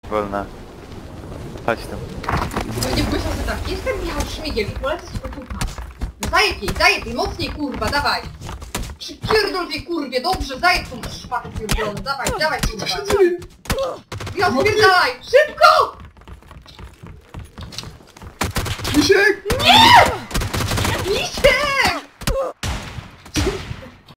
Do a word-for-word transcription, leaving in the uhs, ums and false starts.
wolna. Chodź tu. No nie błyszą się tak. Jestem Michał Szmigiel i polecę sobie tu. No zajeb jej, zajeb jej, mocniej kurwa, dawaj. Przypierdol tej kurwie, dobrze, zajeb tą szpatę pierdolę, dawaj, dawaj kurwa. Michał, spierdalaj, szybko! Misiek!